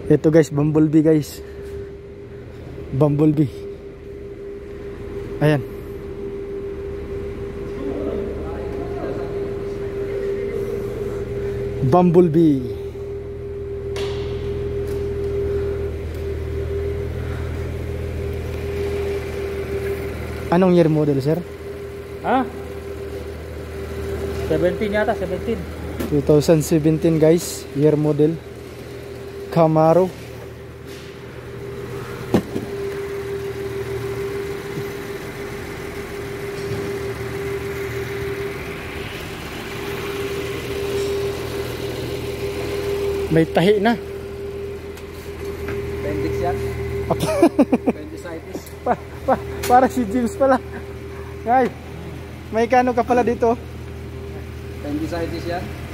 Ito guys, bumblebee guys. Bumblebee. Ayan. Bumblebee. Anong year model, sir? Ha? 17 yata, 17. 2017 guys, year model. Camaro. May tahi na. Appendix yan. Appendicitis. Para si James pala. Ay, may kano ka pala dito? Appendicitis yan.